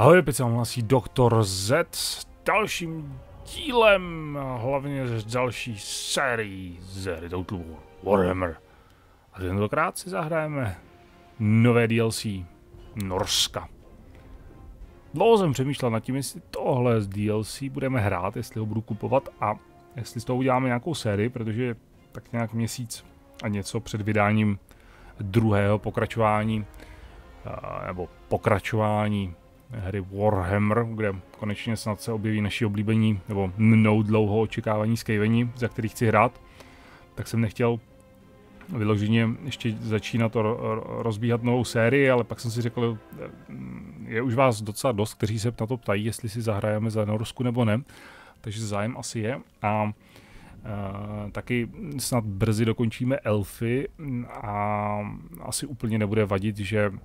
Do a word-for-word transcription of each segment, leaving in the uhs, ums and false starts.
Ahoj, opět se vám hlásí doktor Z s dalším dílem, a hlavně z další sérii z hry Total Warhammer. A tentokrát si zahrajeme nové D L C Norska. Dlouho jsem přemýšlel nad tím, jestli tohle z D L C budeme hrát, jestli ho budu kupovat a jestli z toho uděláme nějakou sérii, protože tak nějak měsíc a něco před vydáním druhého pokračování, nebo pokračování hry Warhammer, kde konečně snad se objeví naši oblíbení, nebo mnou dlouho očekávání skejvení, za který chci hrát, tak jsem nechtěl vyloženě ještě začínat to rozbíhat novou sérii, ale pak jsem si řekl, je už vás docela dost, kteří se na to ptají, jestli si zahrajeme za Norsku nebo ne, takže zájem asi je. A Uh, taky snad brzy dokončíme elfy a asi úplně nebude vadit, že uh,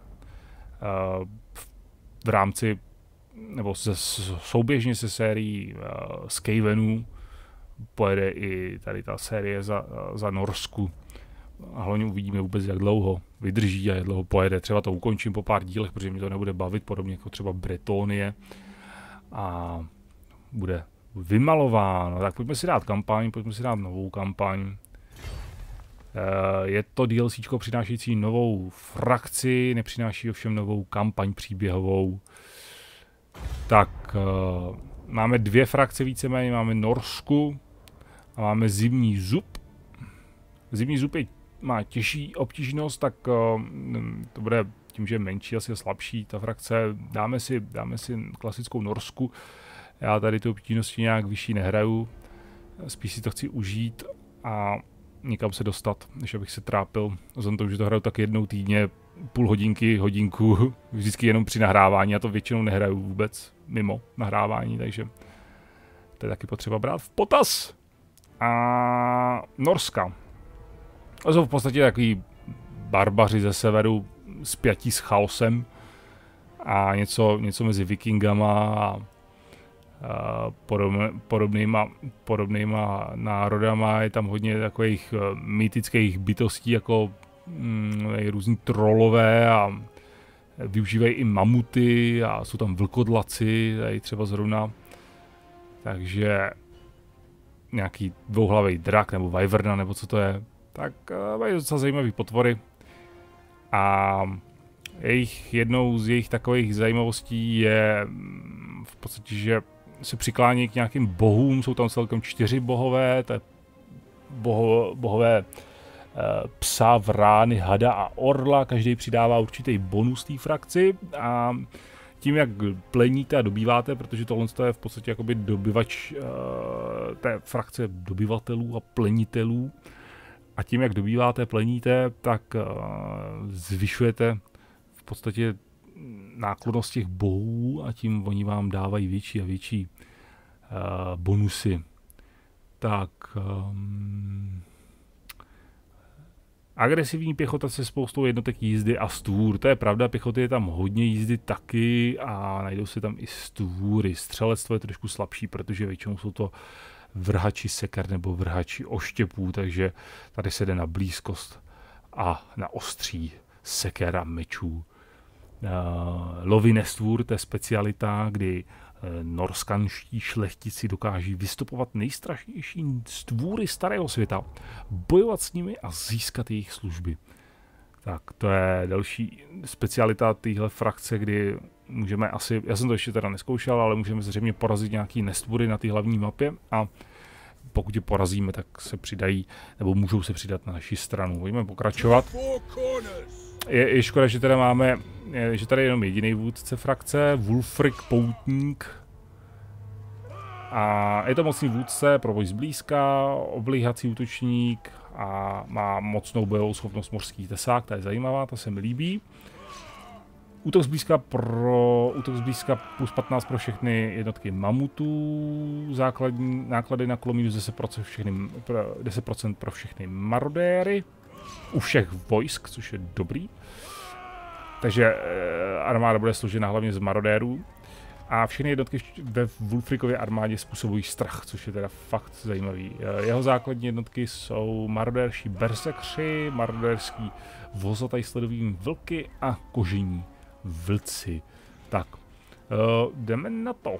v rámci nebo se, souběžně se sérií uh, Skavenů pojede i tady ta série za, za Norsku. A hlavně uvidíme vůbec, jak dlouho vydrží a jak dlouho pojede. Třeba to ukončím po pár dílech, protože mě to nebude bavit, podobně jako třeba Bretonie. A bude vymalováno. Tak pojďme si dát kampaň, pojďme si dát novou kampaň. Je to DLCčko přinášející novou frakci, nepřináší ovšem novou kampaň příběhovou. Tak, máme dvě frakce víceméně, máme Norsku a máme Zimní zub. Zimní zub je, má těžší obtížnost, tak to bude tím, že je menší, asi je slabší ta frakce. Dáme si, dáme si klasickou Norsku. Já tady tu obtížnosti nějak vyšší nehraju, spíš si to chci užít a někam se dostat, než abych se trápil. Vzhledem tomu, že to hraju tak jednou týdně, půl hodinky, hodinku, vždycky jenom při nahrávání, já to většinou nehraju vůbec mimo nahrávání, takže to je taky potřeba brát v potaz. A Norska. To jsou v podstatě takový barbaři ze severu spjatí s chaosem a něco, něco mezi vikingama a Podobne, podobnýma, podobnýma národama. Je tam hodně takových uh, mýtických bytostí, jako mm, různí trollové a využívají i mamuty a jsou tam vlkodlaci, tady třeba zrovna. Takže nějaký dvouhlavý drak nebo vyverna, nebo co to je. Tak uh, mají docela zajímavý potvory. A jejich, jednou z jejich takových zajímavostí je v podstatě, že se přiklání k nějakým bohům, jsou tam celkem čtyři bohové, to je boho, bohové e, psa, vrány, hada a orla, každý přidává určitý bonus té frakci a tím, jak pleníte a dobýváte, protože tohle je v podstatě jakoby dobyvač e, té frakce dobyvatelů a plenitelů a tím, jak dobýváte, pleníte, tak e, zvyšujete v podstatě náklonnost těch bohů a tím oni vám dávají větší a větší uh, bonusy. Tak um, agresivní pěchota se spoustou jednotek jízdy a stvůr. To je pravda, pěchoty je tam hodně, jízdy taky a najdou se tam i stvůry. Střelectvo je trošku slabší, protože většinou jsou to vrhači seker nebo vrhači oštěpů, takže tady se jde na blízkost a na ostří seker a mečů. Uh, lovy nestvůr, to je specialita, kdy uh, norskanští šlechtici dokáží vystupovat nejstrašnější stvůry starého světa, bojovat s nimi a získat jejich služby. Tak to je další specialita téhle frakce, kdy můžeme asi, já jsem to ještě teda neskoušel, ale můžeme zřejmě porazit nějaký nestvůry na té hlavní mapě a pokud je porazíme, tak se přidají, nebo můžou se přidat na naši stranu. Pojďme pokračovat. Je, je škoda, že teda máme, je, že tady je jenom jediný vůdce frakce, Wulfric Poutník. A je to mocný vůdce pro boj zblízka, oblíhací útočník a má mocnou bojovou schopnost mořský tesák, ta je zajímavá, ta se mi líbí. Útok zblízka pro útok zblízka plus patnáct pro všechny jednotky mamutů, základní náklady na kolo minus deset procent, všechny, deset procent pro všechny marodéry. U všech vojsk, což je dobrý. Takže e, armáda bude složena hlavně z marodérů. A všechny jednotky ve Wulfricově armádě způsobují strach, což je teda fakt zajímavý. E, jeho základní jednotky jsou marodérští bersekři, marodérský vozataj sledovými vlky a kožení vlci. Tak, Uh, jdeme na to.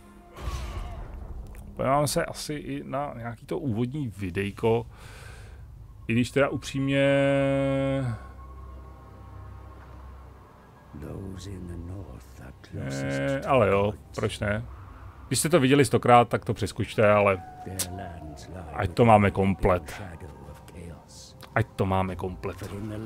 Podíváme se asi i na nějaký to úvodní videjko. I když teda upřímně... Eh, ale jo, proč ne? Když jste to viděli stokrát, tak to přeskočte, ale... Ať to máme komplet. Ať to máme komplet.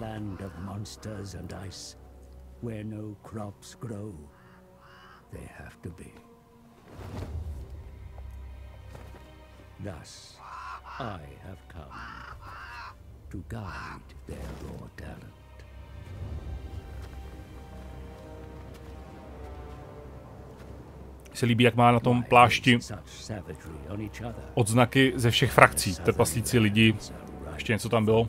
Thus, I have come to guide their raw talent. Se líbí, jak má na tom plášti odznaky ze všech frakcí. Trpaslíci, lidi, ještě něco tam bylo.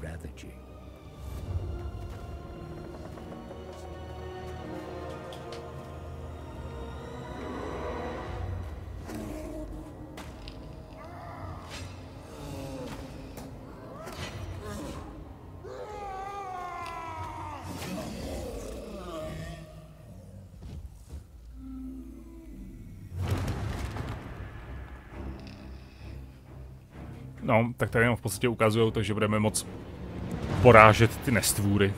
No, tak tady jenom v podstatě ukazují to, že budeme moc porážet ty nestvůry.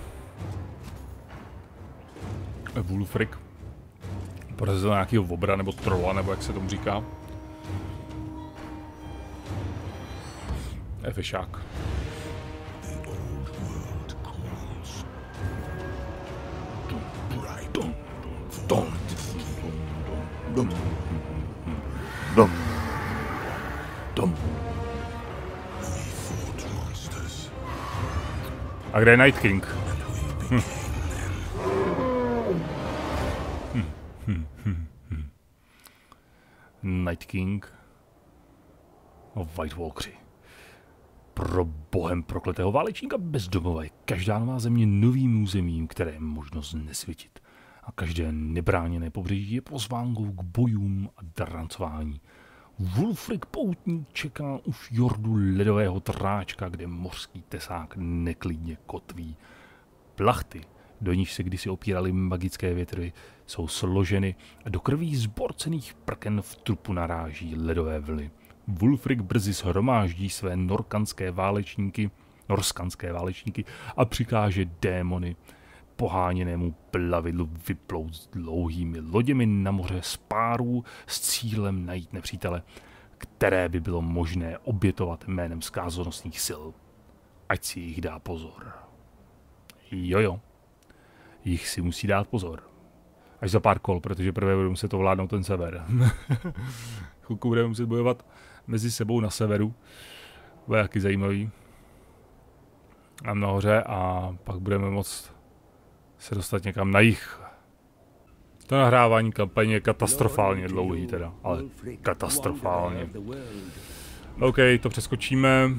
Wulfric porazil nějakýho obra nebo trola, nebo jak se tomu říká. Efešák. A kde je Night King? Hm. Hm, hm, hm, hm. Night King. O White Walkeri. Pro bohem prokletého válečníka bezdomova je každá nová země novým územím, které je možnost nesvětit. A každé nebráněné pobřeží je pozvánkou k bojům a drancování. Wulfric poutník čeká u fjordu ledového tráčka, kde mořský tesák neklidně kotví. Plachty, do níž se kdysi opíraly magické větry, jsou složeny a do krví zborcených prken v trupu naráží ledové vlny. Wulfric brzy shromáždí své norkanské válečníky, norskanské válečníky a přikáže démony poháněnému plavidlu vyplout s dlouhými loděmi na moře z párů s cílem najít nepřítele, které by bylo možné obětovat jménem zkázonosných sil. Ať si jich dá pozor. Jojo, jich si musí dát pozor. Až za pár kol, protože prvé budeme muset ovládnout ten sever. Chvilku budeme muset bojovat mezi sebou na severu. Bude jaký zajímavý. A nahoře a pak budeme moct se dostat někam na jih. To nahrávání kampaně je katastrofálně dlouhý teda, ale katastrofálně. OK, to přeskočíme.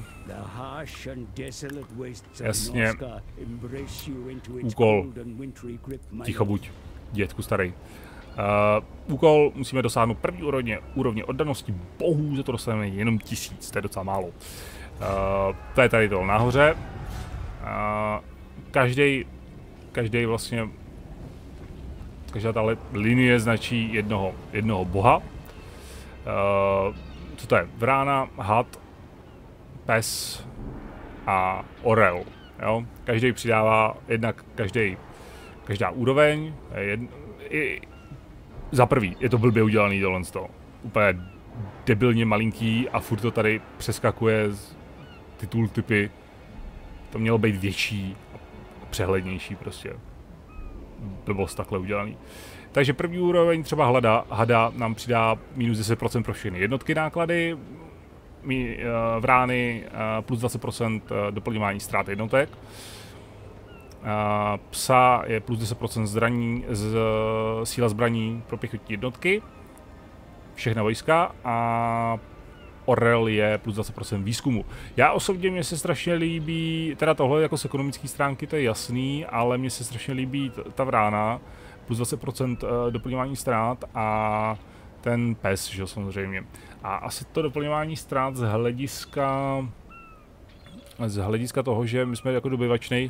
Jasně. Úkol. Ticho buď, dětku starý. Uh, úkol musíme dosáhnout první úrovně, úrovně oddanosti bohů, za to dostaneme jenom tisíc, to je docela málo. Uh, to je tady to nahoře. Uh, každý Každý vlastně, každá ta linie značí jednoho, jednoho boha. Uh, co to je? Vrána, had, pes a orel. Jo? Každý přidává jednak každý, každá úroveň. Jed, i, za prvý je to blbě udělaný tohle z toho. Úplně debilně malinký a furt to tady přeskakuje z ty tooltipy. To mělo být větší. Přehlednější prostě. Blbost takhle udělaný. Takže první úroveň třeba hlada, hada nám přidá minus deset procent pro všechny jednotky náklady, mí, uh, vrány uh, plus dvacet procent doplňování ztrát jednotek. Uh, psa je plus deset procent zraní, z, síla zbraní pro pěchotní jednotky. Všechna vojska a orel je plus dvacet procent výzkumu. Já osobně mně se strašně líbí, teda tohle jako z ekonomické stránky to je jasný, ale mně se strašně líbí ta vrána, plus dvacet procent doplňování ztrát a ten pes, že samozřejmě. A asi to doplňování ztrát z hlediska, z hlediska toho, že my jsme jako dobyvačnej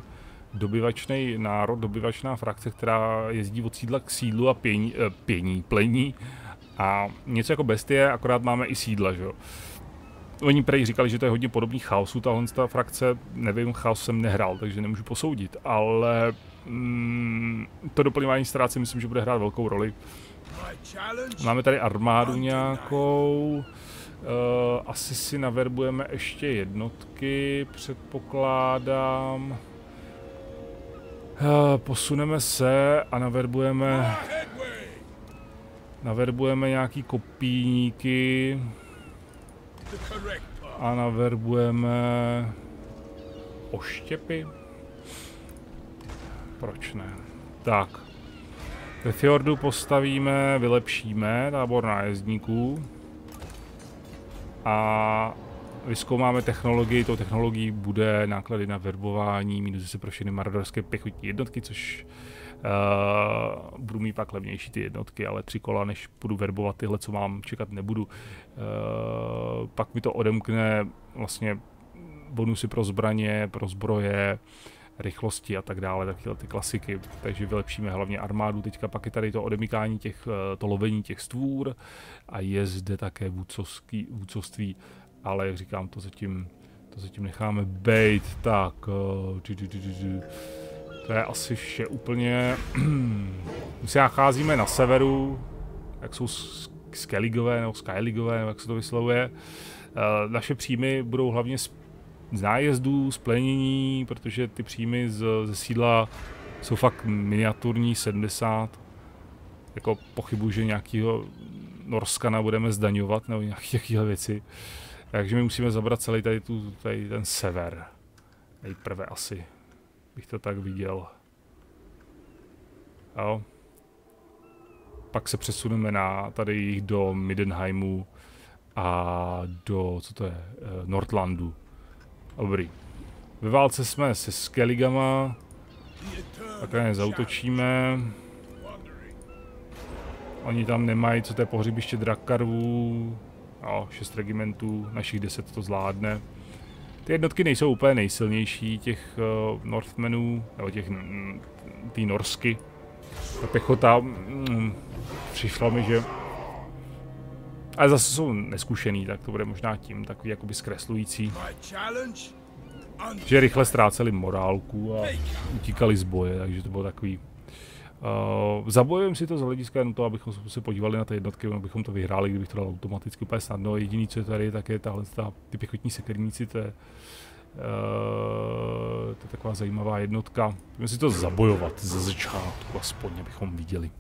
dobyvačný národ, dobyvačná frakce, která jezdí od sídla k sídlu a pění, eh, pění plení. A něco jako bestie, akorát máme i sídla, že jo. Oni prej říkali, že to je hodně podobný Chaosu, tahle ta frakce, nevím, Chaos jsem nehrál, takže nemůžu posoudit, ale mm, to doplňování ztrát si myslím, že bude hrát velkou roli. Máme tady armádu nějakou, uh, asi si naverbujeme ještě jednotky, předpokládám. Uh, posuneme se a naverbujeme, naverbujeme nějaký kopíníky. A naverbujeme oštěpy? Proč ne? Tak. Ve fjordu postavíme, vylepšíme tábor nájezdníků. A vyzkoumáme technologii. Tou technologií bude náklady na verbování, minus pro všechny marodorské pěchotní jednotky, což Uh, budu mít pak levnější ty jednotky, ale tři kola, než budu verbovat tyhle, co mám, čekat nebudu. Uh, pak mi to odemkne vlastně bonusy pro zbraně, pro zbroje, rychlosti a tak dále, takové ty klasiky. Takže vylepšíme hlavně armádu. Teďka pak je tady to odemykání těch, to lovení těch stvůr a je zde také vůdcovský, vůdcovství, ale jak říkám, to zatím, to zatím necháme bejt. Tak, uh, du, du, du, du, du. To je asi vše úplně. My se nacházíme na severu, jak jsou Skelligové nebo Skyligové, nebo jak se to vyslovuje. Uh, naše příjmy budou hlavně z, z nájezdů, z plenění, protože ty příjmy z, ze sídla jsou fakt miniaturní, sedmdesát. Jako pochybuji, že nějakýho Norskana budeme zdaňovat nebo nějaké takové věci. Takže my musíme zabrat celý tady, tu, tady ten sever. Nejprve asi. Bych to tak viděl. Jo. Pak se přesuneme na tady do Middenheimu a do, co to je, Nordlandu. Dobrý. Ve válce jsme se Skelligama. Takhle nezautočíme. Oni tam nemají, co to je pohřebiště Drakarvů. Jo, šest regimentů, našich deset to zvládne. Ty jednotky nejsou úplně nejsilnější těch uh, Northmenů, nebo těch mm, tý Norsky. Ta pěchota mm, přišlo mi, že... Ale zase jsou neskušený, tak to bude možná tím takový jakoby zkreslující. Že rychle ztráceli morálku a utíkali z boje, takže to bylo takový... Uh, zabojujeme si to z hlediska jenom to, abychom se podívali na ty jednotky, abychom to vyhráli, kdybych to dal automaticky úplně snadno. Jediný, co je tady, tak je tahle ta, ty pěchotní sekerníci, to je, uh, to je taková zajímavá jednotka. Můžeme si to zabojovat ze začátku, aspoň abychom viděli,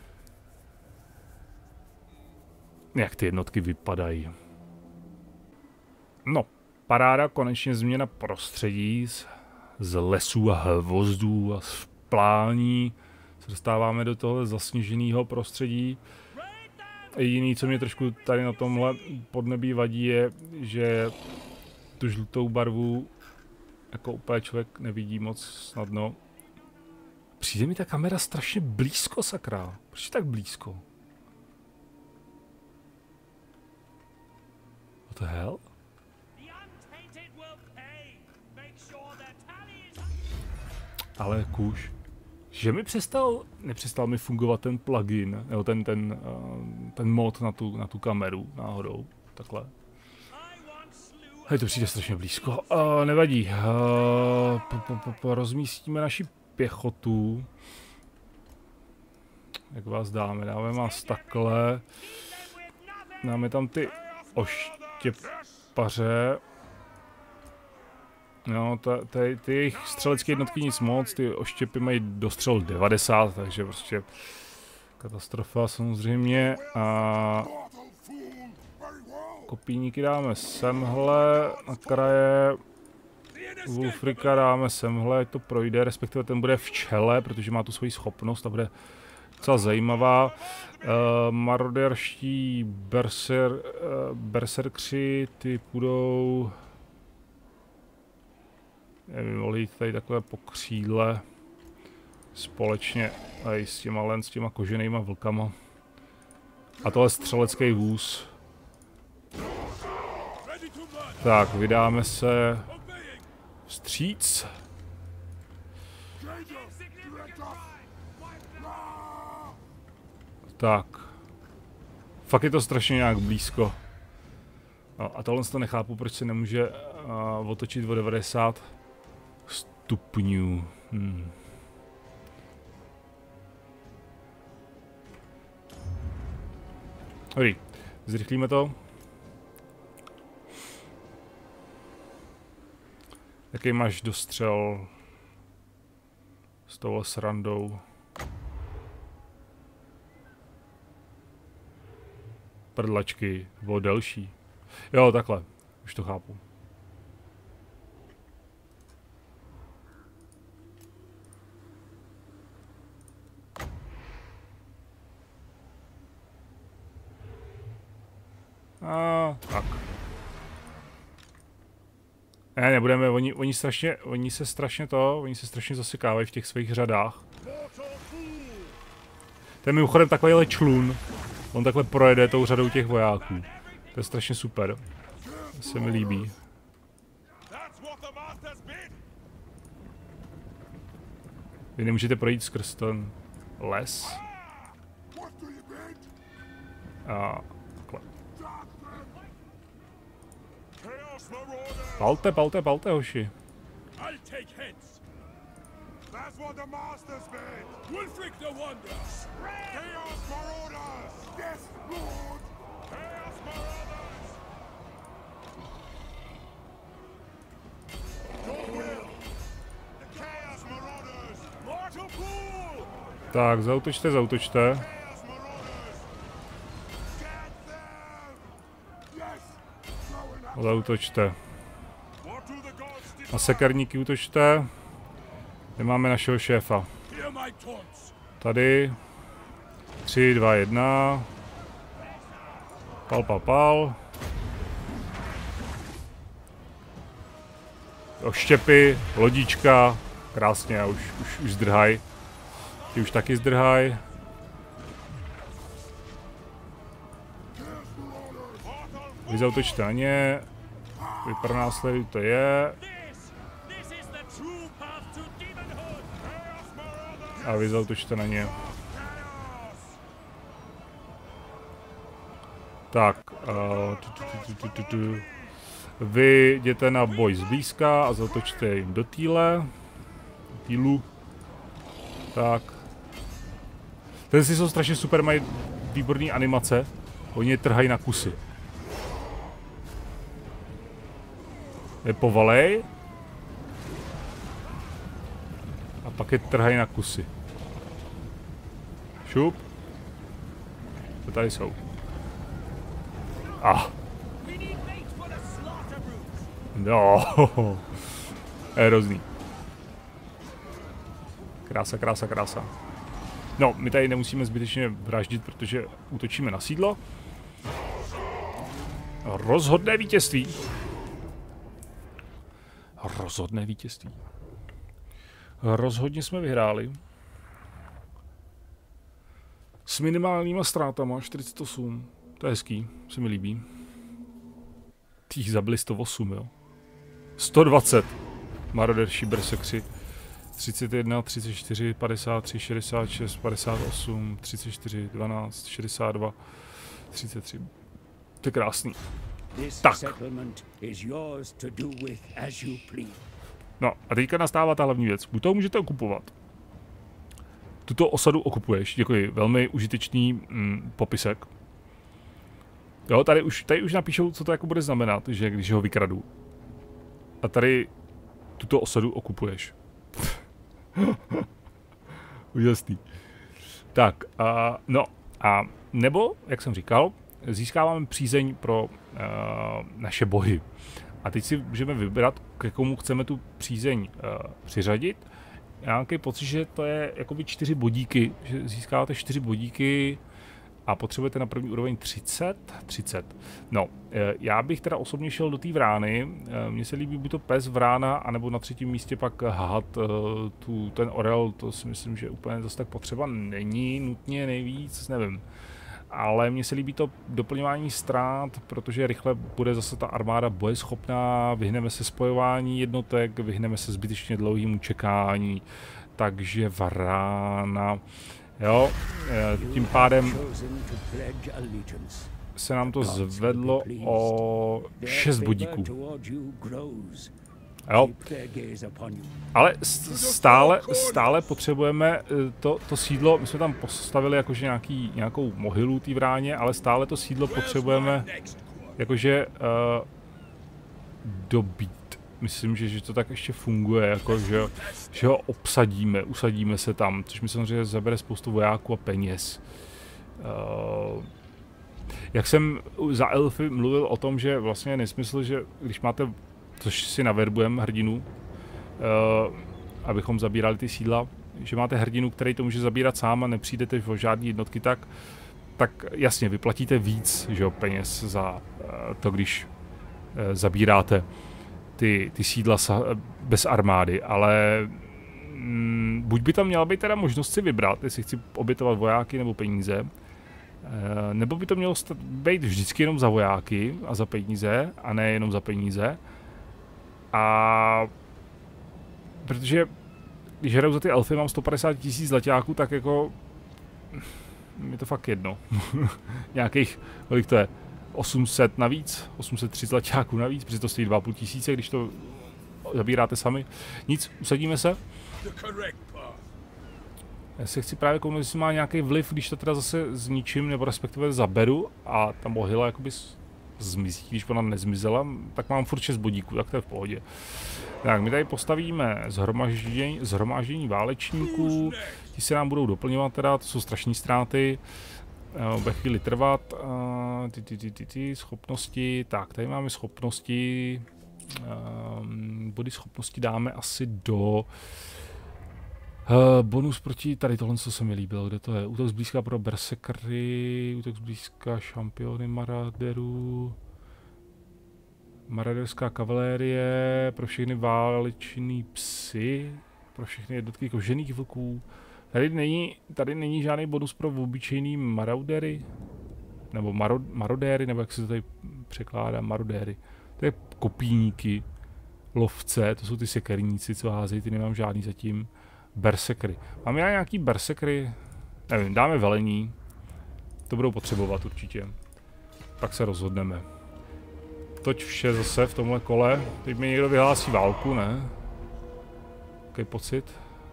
jak ty jednotky vypadají. No, paráda, konečně změna prostředí z, z lesů a hvozdů a z plání. Dostáváme do toho zasněženého prostředí. Jediný, co mě trošku tady na tomhle podnebí vadí, je, že tu žlutou barvu jako úplně člověk nevidí moc snadno. Přijde mi ta kamera strašně blízko, sakra. Proč je tak blízko? What the hell? Ale kůž. Že mi přestal, nepřestal mi fungovat ten plugin, nebo ten, ten, uh, ten mod na tu, na tu kameru náhodou, takhle. Hej, to přijde strašně blízko. Uh, nevadí. Uh, po, po, po, po, rozmístíme naši pěchotu. Jak vás dáme? Dáme vás takhle. Dáme tam ty oštěpaře. No, ta, ty, ty jejich střelecké jednotky nic moc, ty oštěpy mají dostřel devadesát, takže prostě katastrofa samozřejmě. A kopíníky dáme semhle, na kraje Wulfrika dáme semhle, ať to projde, respektive ten bude v čele, protože má tu svoji schopnost a bude docela zajímavá. Uh, Maroderští berser, uh, berserkři, ty půjdou... Nevím, mohli jít tady takhle po křídle společně tady s těma len s těma koženýma vlkama. A tohle střelecký vůz. Tak, vydáme se vstříc. Tak. Fakt je to strašně nějak blízko. No, a tohle to nechápu, proč se nemůže uh, otočit o devadesát stupňů. Hmm. Dobrý, zrychlíme to. Jaký máš dostřel s touhle srandou? Prdlačky, bylo delší. Jo, takhle, už to chápu. A tak. Ne, nebudeme, oni, oni strašně, oni se strašně to, oni se strašně zasekávají v těch svých řadách. To je mimochodem takovýhle člun. On takhle projede tou řadou těch vojáků. To je strašně super. To se mi líbí. Vy nemůžete projít skrz ten les. A takhle. Palte, palte, palte, hoši. That's what the masters bid. Wulfric the Wanderer. Chaos Marauders. Yes, Lord. Chaos Marauders. Your will. The Chaos Marauders. Mortal Pool. Tak, zautočte, zautočte. Chaos Marauders. Get them. Yes. Zautočte. A sekerníky útočte. Kde máme našeho šéfa? Tady. tři, dva, jedna. Pal, pal, pal. Oštěpy, lodička. Krásně, už, už, už zdrhaj. Ty už taky zdrhaj. Vy zautočte na ně. Vy pronásledujte je. A vy zautočte na ně. Tak. Uh, tu, tu, tu, tu, tu. Vy jděte na boj zblízka a zautočte jim do týle. Týlu. Tak. Ten si jsou strašně super, mají výborné animace. Oni je trhají na kusy. Je povalej. A pak je trhají na kusy. Šup. To tady jsou. Ah. No. Je hrozný. Krása, krása, krása. No, my tady nemusíme zbytečně vraždit, protože útočíme na sídlo. Rozhodné vítězství. Rozhodné vítězství. Rozhodně jsme vyhráli. S minimálníma ztrátama, čtyřicet osm. To je hezký, se mi líbí. Těch zabili sto osm, jo. sto dvacet. Maroderší bersekři. třicet jedna, třicet čtyři, padesát tři, šedesát šest, padesát osm, třicet čtyři, dvanáct, šedesát dva, třicet tři. To je krásný. Tak. No a teďka nastává ta hlavní věc. Buď to můžete okupovat. Tuto osadu okupuješ. Děkuji. Velmi užitečný mm, popisek. Jo, tady už, tady už napíšou, co to jako bude znamenat, že když ho vykradu. A tady tuto osadu okupuješ. Úžasný. Tak, a, no a nebo, jak jsem říkal, získáváme přízeň pro uh, naše bohy. A teď si můžeme vybrat, k komu chceme tu přízeň uh, přiřadit. Já mám takový pocit, že to je jakoby čtyři bodíky, že získáváte čtyři bodíky a potřebujete na první úroveň třicet. třicet. No, já bych teda osobně šel do té vrány. Mně se líbí buď to pes, vrána, anebo na třetím místě pak had, tu, ten orel, to si myslím, že úplně zase tak potřeba není nutně nejvíc, nevím. Ale mně se líbí to doplňování ztrát, protože rychle bude zase ta armáda bojeschopná, vyhneme se spojování jednotek, vyhneme se zbytečně dlouhému čekání takže Varána. Jo, tím pádem se nám to zvedlo o šest bodíků. Jo. Ale stále, stále potřebujeme to, to sídlo, my jsme tam postavili jakože nějaký, nějakou mohylu té Vráně, ale stále to sídlo potřebujeme jakože uh, dobít. Myslím, že, že to tak ještě funguje, jako, že, že ho obsadíme, usadíme se tam, což mi samozřejmě zabere spoustu vojáků a peněz. Uh, jak jsem za elfy mluvil o tom, že vlastně je nesmysl, že když máte, což si naverbujeme hrdinu, uh, abychom zabírali ty sídla, že máte hrdinu, který to může zabírat sám a nepřijdete o žádné jednotky, tak, tak jasně, vyplatíte víc, že jo, peněz za uh, to, když uh, zabíráte ty, ty sídla bez armády, ale mm, buď by tam měla být teda možnost si vybrat, jestli chci obětovat vojáky nebo peníze, e, nebo by to mělo být vždycky jenom za vojáky a za peníze, a ne jenom za peníze. A protože když hraju za ty elfy, mám sto padesát tisíc zlaťáků, tak jako je to fakt jedno. Nějakých, kolik to je? osm set navíc, osm set tři zlaťáků navíc, protože to stojí dva a půl tisíce, když to zabíráte sami. Nic, usadíme se. Já se chci právě kouknout, jestli má nějaký vliv, když to teda zase zničím, nebo respektive zaberu a ta mohyla jakoby zmizí, když ona nezmizela, tak mám furt šest bodíků, tak to je v pohodě. Tak, my tady postavíme zhromaždění, zhromaždění válečníků, ti se nám budou doplňovat teda, to jsou strašné ztráty. Bude chvíli trvat, uh, ty, ty, ty, ty, ty schopnosti, tak tady máme schopnosti, um, body schopnosti dáme asi do uh, bonus proti, tady tohle, co se mi líbilo, kde to je, útok zblízka pro berserkery, útok zblízka šampiony maraderů, maraderská kavalérie, pro všechny válečný psy, pro všechny jednotky kožených vlků. Tady není, tady není žádný bonus pro obyčejný maraudery, nebo maro, marodéry, nebo jak se to tady překládá, marodéry. To je kopíníky, lovce, to jsou ty sekerníci, co házejí, ty nemám žádný zatím. Berserkery. Mám já nějaký berserkery? Nevím, dáme velení, to budou potřebovat určitě. Pak se rozhodneme. Toť vše zase v tomhle kole. Teď mi někdo vyhlásí válku, ne? Jaký pocit?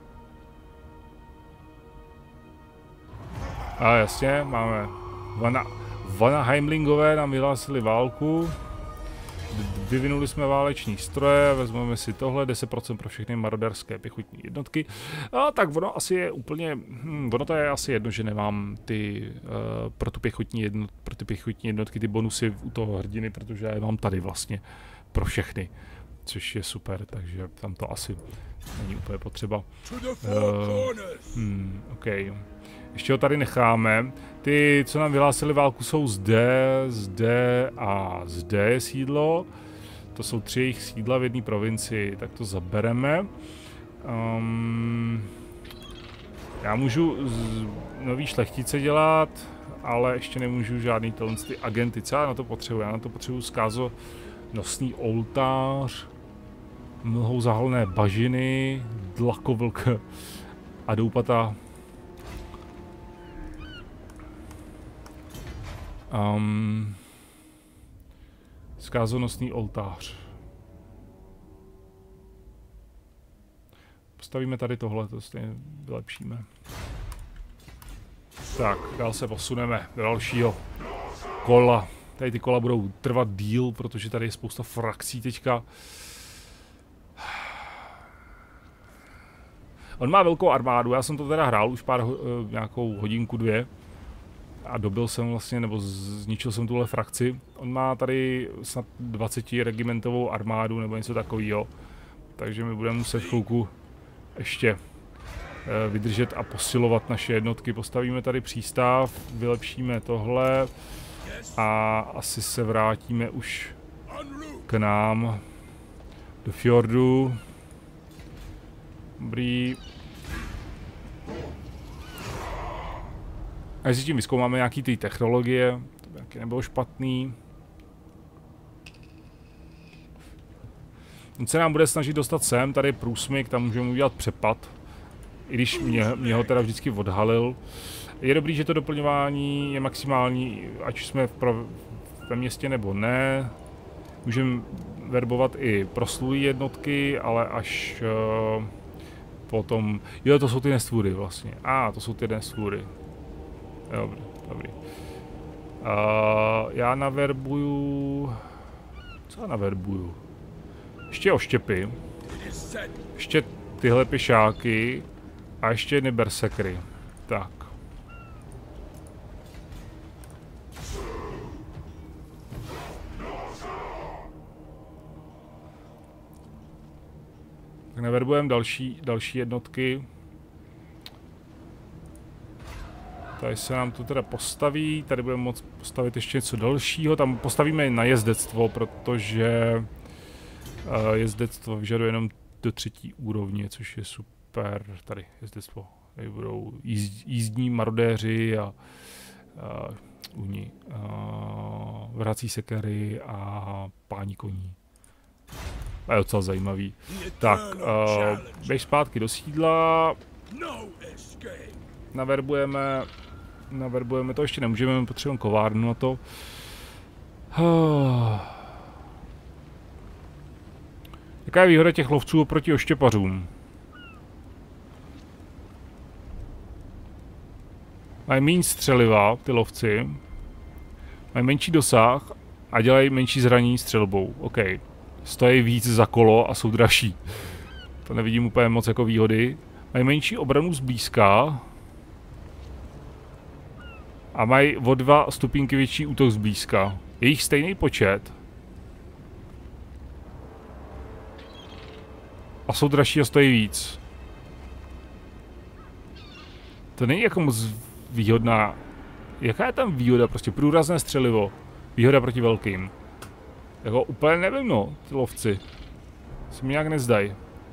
A jasně, máme Vana, Vana Heimlingové nám vyhlásili válku. Vyvinuli jsme váleční stroje, vezmeme si tohle, deset procent pro všechny maroderské pěchotní jednotky. A tak ono asi je úplně, hm, ono to je asi jedno, že nemám ty, uh, pro, tu pěchotní jednot, pro ty pěchotní jednotky ty bonusy u toho hrdiny, protože já je mám tady vlastně pro všechny. Což je super, takže tam to asi není úplně potřeba. Uh, hmm, okay. Ještě ho tady necháme. Ty, co nám vyhlásili válku, jsou zde, zde a zde je sídlo. To jsou tři jejich sídla v jedné provincii, tak to zabereme. Um, já můžu z, nový šlechtice dělat, ale ještě nemůžu žádný talent ty agenty. Co já na to potřebuji? Já na to potřebuji zkázonosný oltář, mlhou zahalné bažiny, dlakovlk a doupata. Um, zkázonosný oltář. Postavíme tady tohle, to stejně vylepšíme. Tak, dál se posuneme do dalšího kola. Tady ty kola budou trvat díl, protože tady je spousta frakcí teďka. On má velkou armádu, já jsem to teda hrál už pár, nějakou hodinku, dvě. A dobil jsem vlastně, nebo zničil jsem tuhle frakci. On má tady snad dvacetiregimentovou armádu nebo něco takového. Takže my budeme muset chvilku ještě vydržet a posilovat naše jednotky. Postavíme tady přístav, vylepšíme tohle a asi se vrátíme už k nám do fjordu. Dobrý. A jestli tím vyzkoumáme nějaký ty technologie, to by taky nebylo špatný. On se nám bude snažit dostat sem, tady je průsmyk, tam můžeme udělat přepad. I když mě, mě ho teda vždycky odhalil. Je dobrý, že to doplňování je maximální, ať už jsme v pro, ve městě nebo ne. Můžeme verbovat i proslulé jednotky, ale až uh, potom... Jo, to jsou ty nestvůry vlastně. A, ah, to jsou ty nestvůry. Dobrý, dobrý. Uh, já naverbuju... Co já naverbuju? Ještě oštěpy. Ještě tyhle pěšáky. A ještě jedny bersekry. Tak. Tak naverbujeme další, další jednotky. Tady se nám to teda postaví, tady budeme moct postavit ještě něco dalšího, tam postavíme na jezdectvo, protože uh, jezdectvo vyžaduje jenom do třetí úrovně, což je super. Tady jezdectvo, tady budou jízd, jízdní marodéři a uh, uni, uh, vrací sekery a páni koní. To je docela zajímavý. Tak, uh, běž zpátky do sídla. Naverbujeme, naverbujeme to, ještě nemůžeme, potřebujeme kovárnu na to. Jaká je výhoda těch lovců oproti oštěpařům? Mají méně střeliva, ty lovci. Mají menší dosah a dělají menší zranění střelbou. OK. Stojí víc za kolo a jsou dražší. To nevidím úplně moc jako výhody. Mají menší obranu zblízka. A mají o dva stupínky větší útok zblízka. Je jich stejný počet. A jsou dražší a stojí víc. To není jako moc výhodná. Jaká je tam výhoda? Prostě průrazné střelivo. Výhoda proti velkým. Jako úplně nevím, no, ty lovci. Se mi nějak nezdají.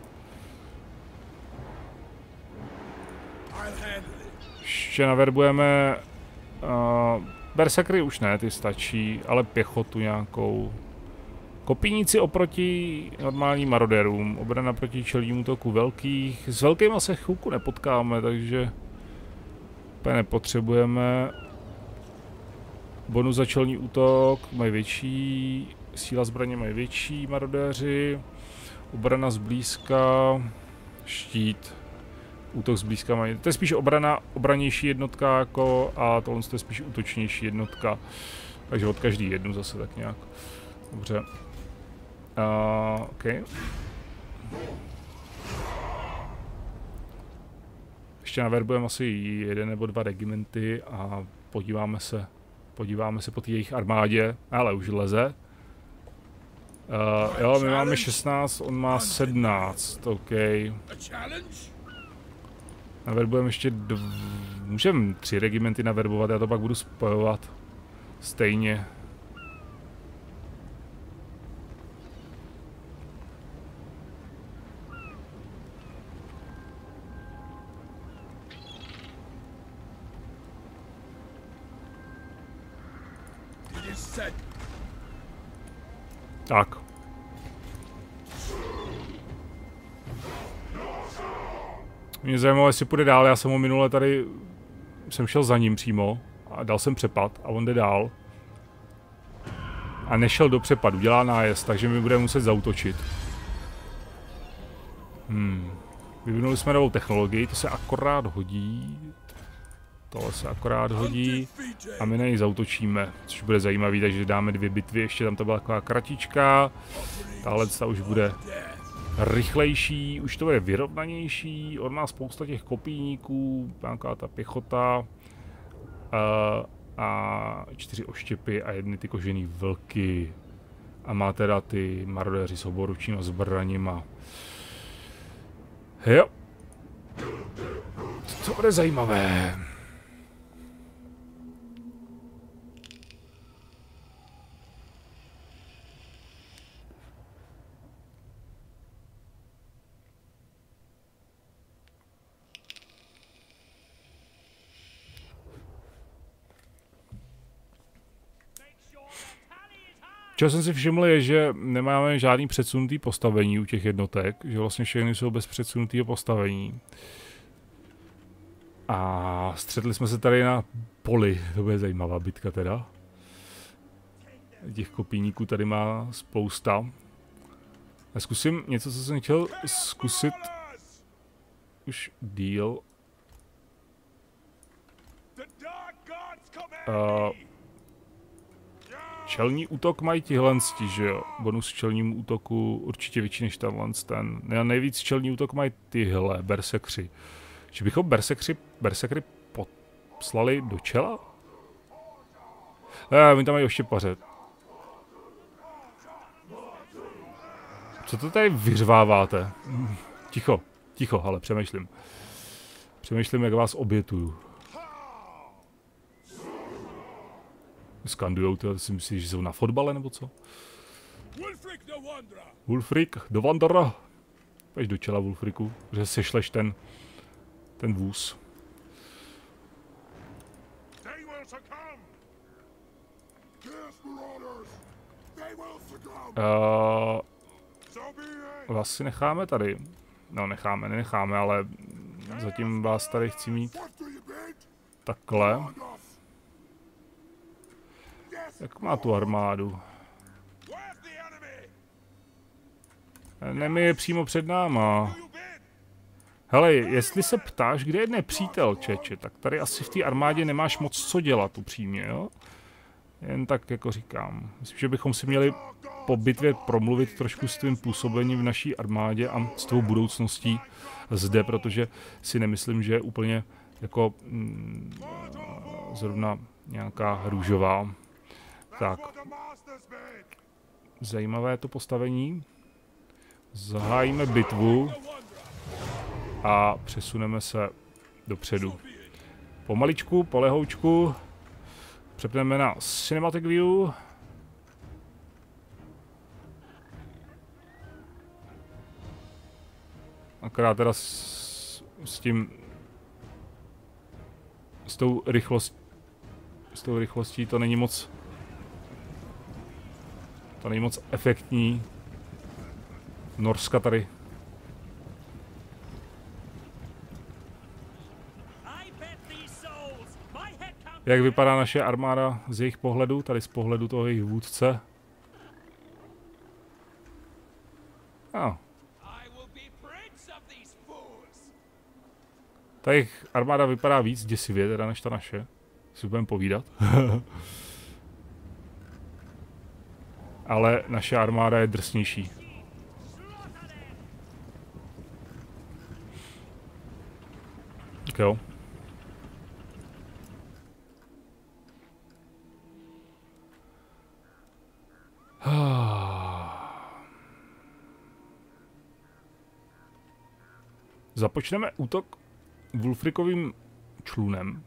Ještě naverbujeme... Uh, bersekry už ne, ty stačí, ale pěchotu nějakou. Kopíníci oproti normálním marodérům. Obrana proti čelním útoku velkých. S velkýma se chvilku nepotkáme, takže... úplně nepotřebujeme. Bonus za čelní útok mají větší. Síla zbraně mají větší marodéři. Obrana zblízka. Štít. Útok zblízka mají. To je spíš obrana, obranější jednotka jako a tohle je spíš útočnější jednotka. Takže od každý jednu zase tak nějak. Dobře. Uh, OK. Ještě naverbujeme asi jeden nebo dva regimenty a podíváme se, podíváme se po té jejich armádě. Ale už leze. Uh, jo, my máme šestnáct, on má sedmnáct, OK. Naverbujeme ještě dv... Můžeme tři regimenty naverbovat, já to pak budu spojovat stejně. Tak. Mě zajímalo, jestli půjde dál, já jsem ho minule tady, jsem šel za ním přímo a dal jsem přepad a on jde dál. A nešel do přepadu, dělá nájezd, takže my budeme muset zaútočit. Hmm. Vyvinuli jsme novou technologii, to se akorát hodí. Tohle se akorát hodí a my na něj zaútočíme, což bude zajímavý, takže dáme dvě bitvy, ještě tam to byla taková kratička. Tahle ta už bude rychlejší, už to bude vyrovnanější, on má spousta těch kopíníků, nějaká ta pěchota uh, a čtyři oštěpy a jedny ty kožený vlky. A má teda ty marodéři s oboručníma zbraněma. Jo. To bude zajímavé. Čeho jsem si všiml je, že nemáme žádný předsunutý postavení u těch jednotek, že vlastně všechny jsou bez předsunutého postavení. A střetli jsme se tady na poli, to bude zajímavá bitka teda. Těch kopíníků tady má spousta. A zkusím něco, co jsem chtěl zkusit už díl. Uh, čelní útok mají tihle, že jo? Bonus čelnímu útoku určitě větší než tenhle ten. Ja, nejvíc čelní útok mají tyhle, bersekři. Že bychom bersekři, bersekry poslali do čela? Ne, oni tam mají oštěpaře. Co to tady vyřváváte? Ticho, ticho, ale přemýšlím. Přemýšlím, jak vás obětuju. Skandujou, ty si myslíš, že jsou na fotbale nebo co? Wulfrik do Wandera. Pojď do čela, Wulfriku, že sešleš ten, ten vůz. Uh, vás si necháme tady. No necháme, nenecháme, ale zatím vás tady chci mít takhle. Jak má tu armádu? Nemi je přímo před náma. Hele, jestli se ptáš, kde je nepřítel, čeče, tak tady asi v té armádě nemáš moc co dělat upřímně, jo? Jen tak jako říkám. Myslím, že bychom si měli po bitvě promluvit trošku s tvým působením v naší armádě a s tvou budoucností zde, protože si nemyslím, že je úplně jako mm, zrovna nějaká růžová. Tak. Zajímavé to postavení. Zahájíme bitvu a přesuneme se dopředu. Pomaličku, polehoučku. Přepneme na Cinematic View. Akorát teda s, s tím s tou rychlostí s tou rychlostí to není moc to není moc efektní. Norska tady. Jak vypadá naše armáda z jejich pohledu, tady z pohledu toho jejich vůdce? Ah. Ta jejich armáda vypadá víc děsivě teda než ta naše. Si budeme povídat. Ale naše armáda je drsnější. Tak jo. Započneme útok Wulfrikovým člunem.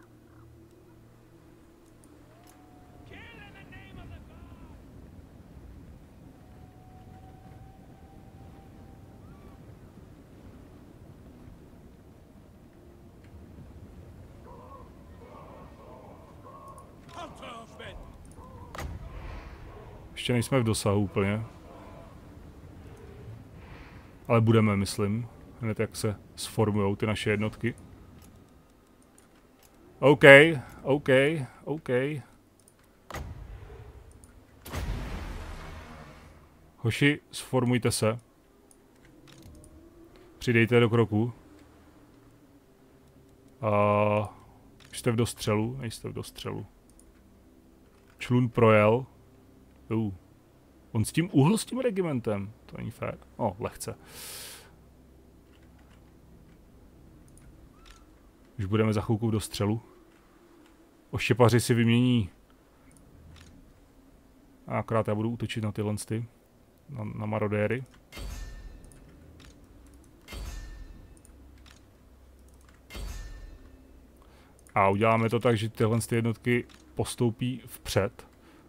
Ještě nejsme v dosahu úplně. Ale budeme, myslím. Hned jak se sformujou ty naše jednotky. OK, OK, OK. Hoši, sformujte se. Přidejte do kroku. Uh, jste v dostřelu? Nejste v dostřelu. Člun projel. Uh. On s tím uhl s tím regimentem. To není fér. O, oh, lehce. Už budeme za chvilku v dostřelu. Oštěpaři si vymění. A akorát já budu útočit na tyhle ty. Na, na marodéry. A uděláme to tak, že tyhle ty jednotky postoupí vpřed.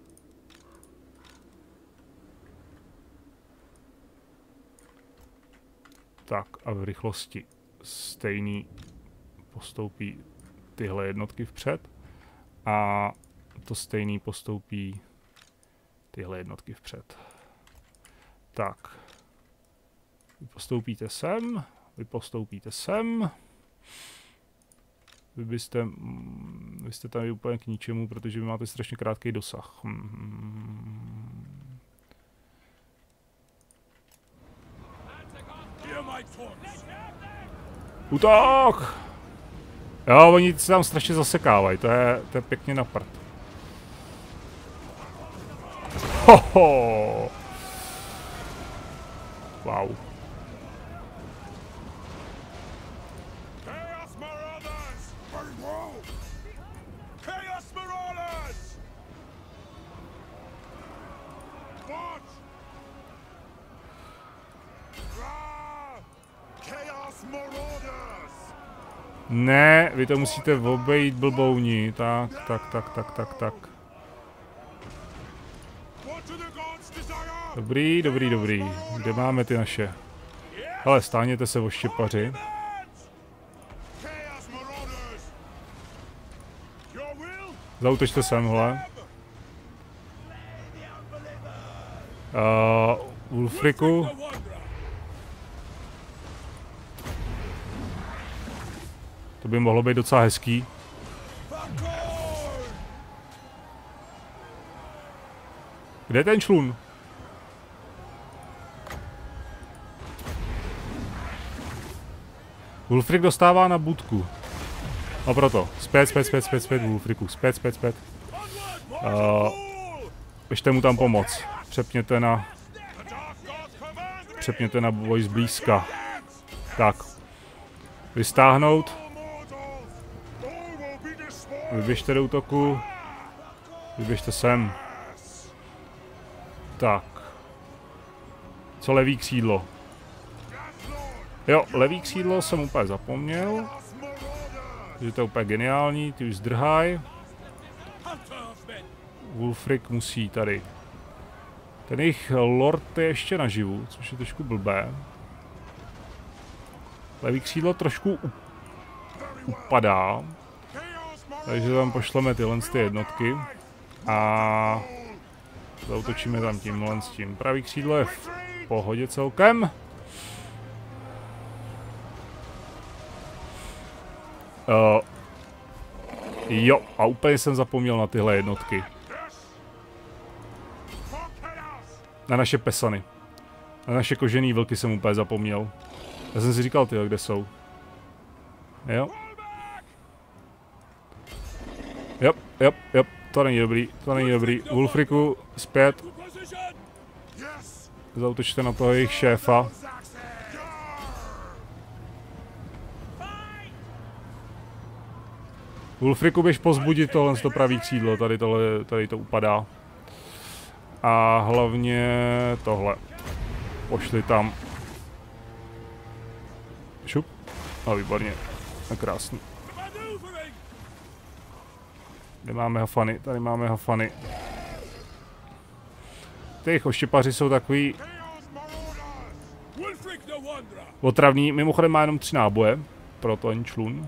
Tak a v rychlosti stejný postoupí tyhle jednotky vpřed. A to stejný postoupí tyhle jednotky vpřed. Tak. Vy postoupíte sem, vy postoupíte sem. Vy byste, vy jste tady úplně k ničemu, protože vy máte strašně krátký dosah. Útok! Jo, oni se tam strašně zasekávají, to je, to je pěkně na prd. Hoho! Wow. Ne, vy to musíte obejít, blbouni. Tak, tak, tak, tak, tak, tak. Dobrý, dobrý, dobrý. Kde máme ty naše? Hele, stáhněte se, oštěpaři. Zautočte sem, hele. Uh, Wulfriku. To by mohlo být docela hezký. Kde je ten člun? Wulfrik dostává na budku. No proto. Zpět, zpět, zpět, zpět, zpět, Wulfriku. Zpět, zpět, zpět. Uh, běžte mu tam pomoct. Přepněte na... Přepněte na boj zblízka. Tak. Vystáhnout. Vyběžte do útoku. Vyběžte sem. Tak. Co levý křídlo? Jo, levý křídlo jsem úplně zapomněl. Takže to je úplně geniální, ty už zdrhaj. Wulfrik musí tady. Ten jejich lord je ještě naživu, což je trošku blbé. Levý křídlo trošku upadá. Takže tam pošleme tyhle ty jednotky. A zautočíme tam tímhle s tím. Pravý křídlo je v pohodě celkem. Uh, jo, a úplně jsem zapomněl na tyhle jednotky. Na naše pesany. Na naše kožený vlky jsem úplně zapomněl. Já jsem si říkal, tyhle, kde jsou. Jo. Jo, jo, jo, to není dobrý, to není dobrý. Wulfriku, zpět. Zautočte na toho jejich šéfa. Wulfriku, běž pozbudit tohle to pravý křídlo, tady, tohle, tady to upadá. A hlavně tohle. Pošli tam. Šup. A výborně. A krásný. Kde máme hafany? Tady máme hafany. Ty oštěpaři jsou takový otravný. Mimochodem má jenom tři náboje. Proto ani člun.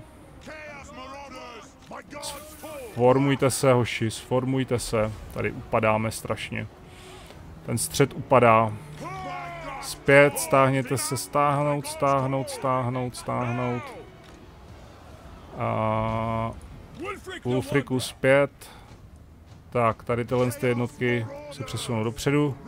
Sformujte se, hoši, sformujte se. Tady upadáme strašně. Ten střed upadá. Zpět, stáhněte se, stáhnout, stáhnout, stáhnout, stáhnout. A Wulfriku zpět. Tak, tady tyhle ty jednotky se přesunou dopředu.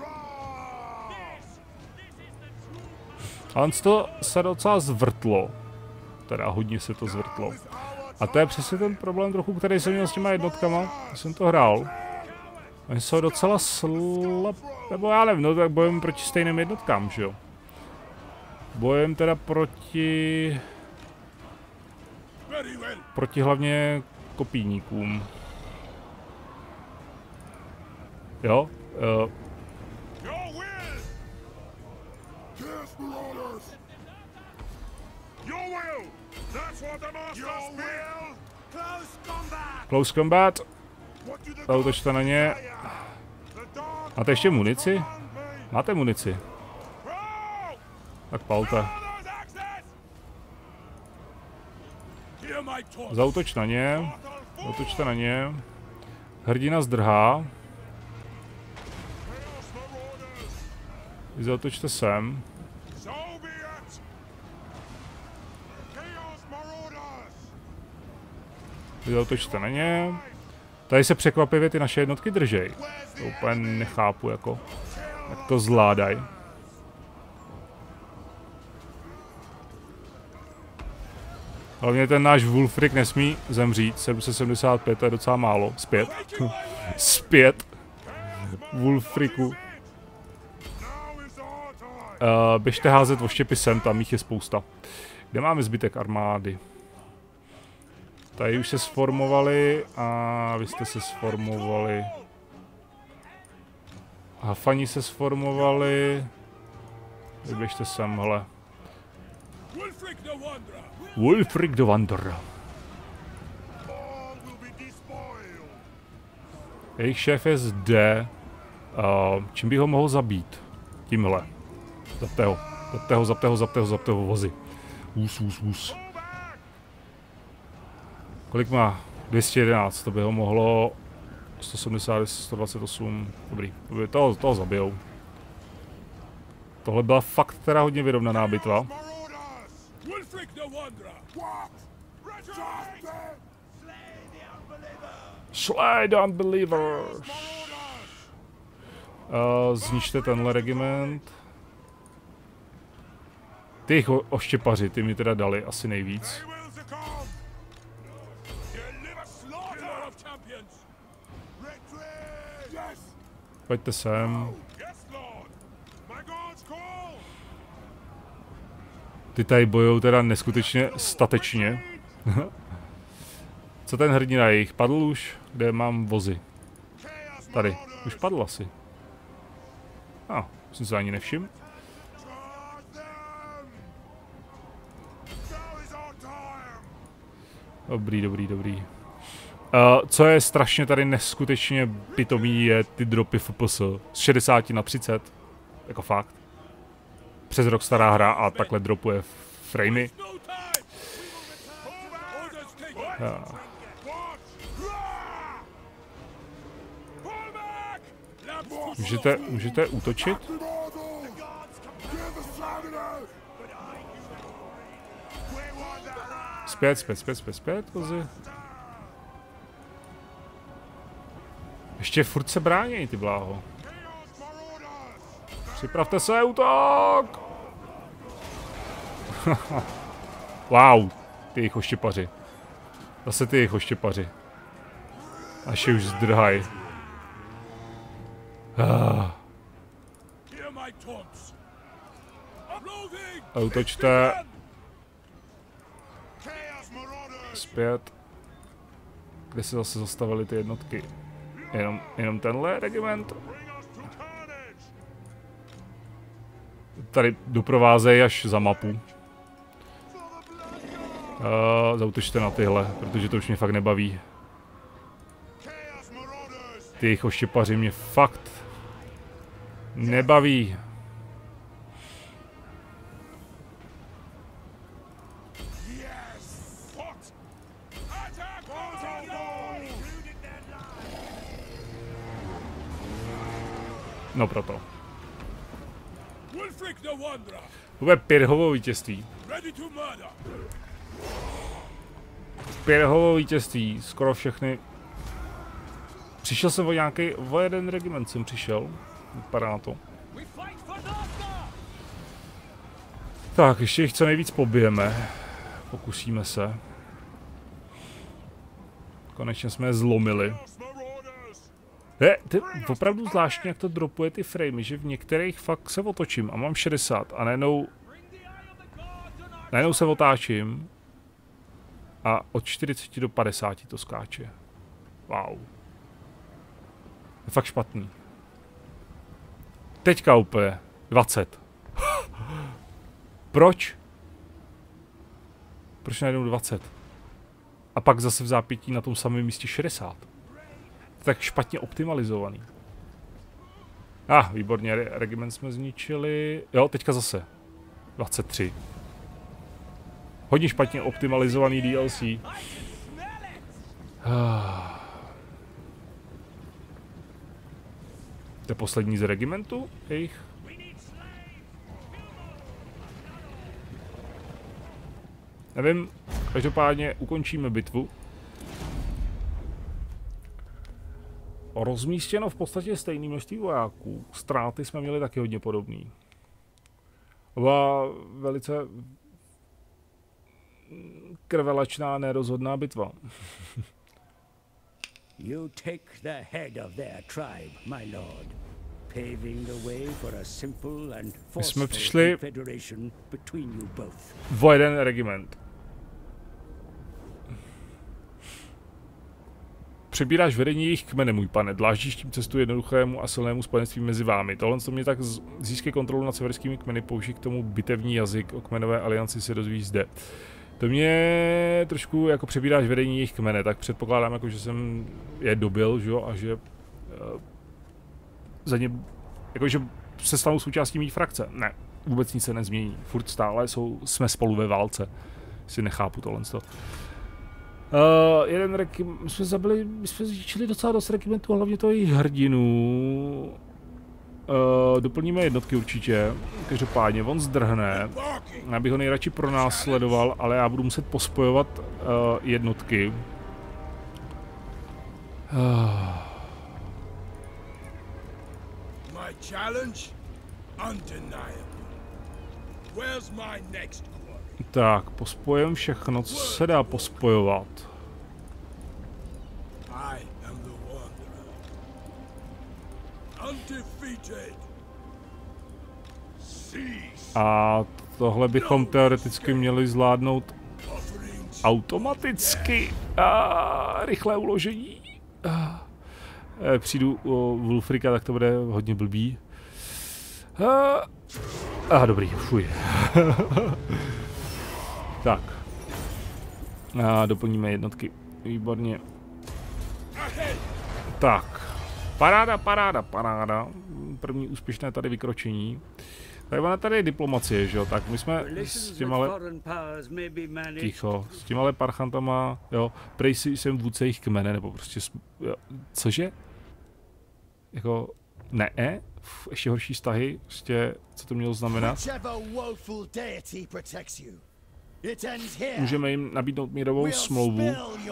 Ale to se docela zvrtlo. Teda hodně se to zvrtlo. A to je přesně ten problém trochu, který jsem měl s těma jednotkama. Když jsem to hrál. Oni jsou docela slab... Nebo já nevím, no tak bojujeme proti stejným jednotkám, že jo? Bojujeme teda proti... Proti hlavně kopíníkům. Jo? Uh. Close combat. Zautočte na ně. Máte ještě munici? Máte munici? Tak palte. Zautoč na ně. Zautočte na ně. Hrdina zdrhá. Vy zautočte sem. Vy zautočte na ně. Tady se překvapivě ty naše jednotky držej. To úplně nechápu, jako, jak to zvládají. Hlavně ten náš Wulfric nesmí zemřít. sedm set sedmdesát pět, to je docela málo. Zpět. Zpět. Wulfricu. Uh, běžte házet oštěpy sem, tam jich je spousta. Kde máme zbytek armády? Tady už se sformovali a vy jste se sformovali. Hafani se sformovali. Běžte sem, hele. Wulfric the Wanderer. Jejich šéf je zde. Uh, čím bych ho mohl zabít? Tímhle. Zapte ho. Zapte ho, zapte ho, zapte ho, zapte ho, vozy. Vůz, vůz, vůz. Kolik má? dvě stě jedenáct, to by ho mohlo... sto sedmdesát, sto dvacet osm, dobrý, to by toho, toho zabijou. Tohle byla fakt teda hodně vyrovnaná bitva. Slay the Unbelievers! Uh, zničte tenhle regiment. Ty jich oštěpaři, ty mi teda dali asi nejvíc. Pojďte sem. Ty tady bojujou teda neskutečně statečně. Co ten hrdina jejich? Padl už? Kde mám vozy? Tady. Už padl asi. A, ah, jsem se ani nevšiml. Dobrý, dobrý, dobrý. Uh, co je strašně tady neskutečně pitomý, je ty dropy F P S. Z šedesáti na třicet. Jako fakt. Přes rok stará hra a takhle dropuje framey. Uh. Můžete, můžete útočit? Zpět, zpět, zpět, zpět, zpět, kozy. Ještě furt se bránějí, ty bláho. Připravte se, útok! Wow, ty jejich oštěpaři. Zase ty jejich oštěpaři. Až je už zdrhaj. Ah. A útočte. Zpět. Kde se zase zastavily ty jednotky? Jenom, jenom tenhle regiment. Tady doprovázejí až za mapu. Uh, zautočte na tyhle, protože to už mě fakt nebaví. Ty jejich oštěpaři mě fakt nebaví. No proto. To bude Pirhovo vítězství. Pirhovo vítězství, skoro všechny. Přišel jsem o nějaký, o jeden regiment jsem přišel. Vypadá na to. Tak, ještě jich co nejvíc pobijeme. Pokusíme se. Konečně jsme je zlomili. Je, ty, opravdu zvláštně, jak to dropuje ty framey, že v některých fakt se otočím a mám šedesát a najednou, najednou se otáčím a od čtyřiceti do padesáti to skáče. Wow. Je fakt špatný. Teďka úplně dvacet. Proč? Proč najednou dvacet? A pak zase v zápětí na tom samém místě šedesát. Tak špatně optimalizovaný. Ah, výborně, regiment jsme zničili. Jo, teďka zase. dvacet tři. Hodně špatně optimalizovaný D L C. Ah. To je poslední z regimentu jejich. Nevím, každopádně ukončíme bitvu. rozmístěno v podstatě stejné množství vojáků. Ztráty jsme měli taky hodně podobný. Byla velice krvelačná, nerozhodná bitva. You take the head of their tribe, my lord, paving the way for a simple and forceful confederation between you both. O jeden regiment. Přebíráš vedení jejich kmene, můj pane, dláždíš tím cestu jednoduchému a silnému spojenství mezi vámi. Tohle to mě tak získá kontrolu nad severskými kmeny, použij k tomu bitevní jazyk o kmenové alianci se dozvíš zde. To mě trošku jako přebíráš vedení jejich kmene, tak předpokládám, jako, že jsem je dobil, že jo, a že uh, za ně, jako, že se stanou součástí mý frakce. Ne, vůbec nic se nezmění. Furt stále jsou, jsme spolu ve válce. Si nechápu tohle. Uh, jeden regiment, my jsme zabili, my jsme zničili docela dost regimentů, hlavně toho jejich hrdinu. Uh, doplníme jednotky určitě, každopádně on zdrhne, já bych ho nejradši pronásledoval, ale já budu muset pospojovat uh, jednotky. Uh. My challenge undeniable. Where's my next quarry? Tak, pospojem všechno, co se dá pospojovat. I am the wanderer. Undefeated. A tohle bychom teoreticky měli zvládnout automaticky. A rychlé uložení. A přijdu o Wulfrika, tak to bude hodně blbý. A, a dobrý, fuj. Tak. A doplníme jednotky. Výborně. Tak. Paráda, paráda, paráda. První úspěšné tady vykročení. Tady ona tady je diplomacie, že jo? Tak my jsme s těmale... Ticho. S těmale parchantama, jo. Prej si jsem vůdce jejich kmene, nebo prostě... Jo. Cože? Jako... Ne? Uf, ještě horší vztahy. Prostě, co to mělo znamenat? Můžeme jim nabídnout mírovou smlouvu.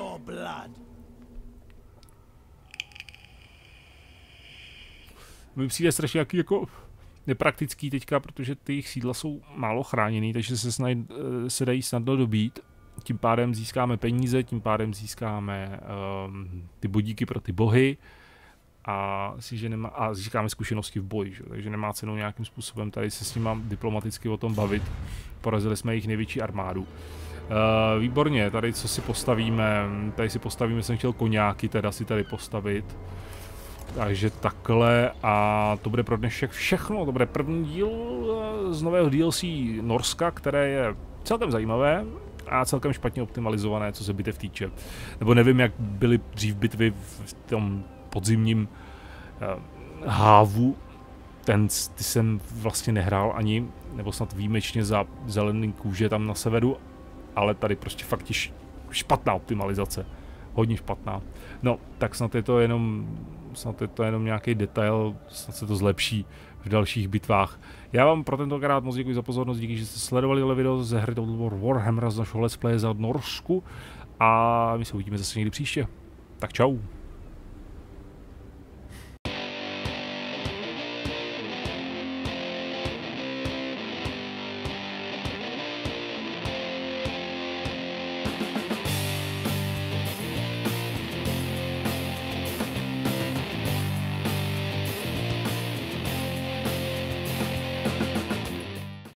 Mi přijde strašně jaký jako nepraktický teďka, protože ty jejich sídla jsou málo chráněný, takže se, snad, se dají snadno dobít. Tím pádem získáme peníze, tím pádem získáme um, ty bodíky pro ty bohy a, si, že nemá, a získáme zkušenosti v boji, že? Takže nemá cenu nějakým způsobem tady se s nimi diplomaticky o tom bavit. Porazili jsme jejich největší armádu. Uh, výborně, tady co si postavíme, tady si postavíme, jsem chtěl koňáky teda si tady postavit. Takže takhle a to bude pro dnešek všechno, to bude první díl z nového D L C Norska, které je celkem zajímavé a celkem špatně optimalizované, co se bitev týče. Nebo nevím, jak byly dřív bitvy v tom podzimním uh, hávu, ten ty jsem vlastně nehrál ani, nebo snad výjimečně za zelený kůže tam na severu, ale tady prostě fakt je špatná optimalizace, hodně špatná. No, tak snad je to jenom snad je to jenom nějaký detail, snad se to zlepší v dalších bitvách. Já vám pro tentokrát moc děkuji za pozornost, díky, že jste sledovali tohle video ze hry Total War Warhammer z našeho let's play za Norsku a my se uvidíme zase někdy příště. Tak čau.